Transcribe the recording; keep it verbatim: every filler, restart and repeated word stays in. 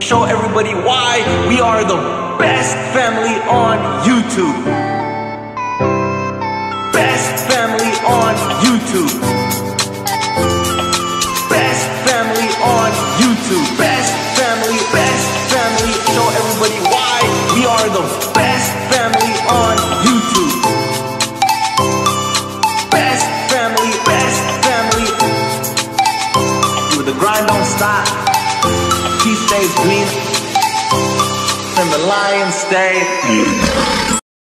Show everybody why we are the best family on YouTube. Best family on YouTube. Best family on YouTube. Best family, best family. Show everybody why we are the best family on YouTube. Best family, best family. The grind don't stop. He stays green, and the lions stay.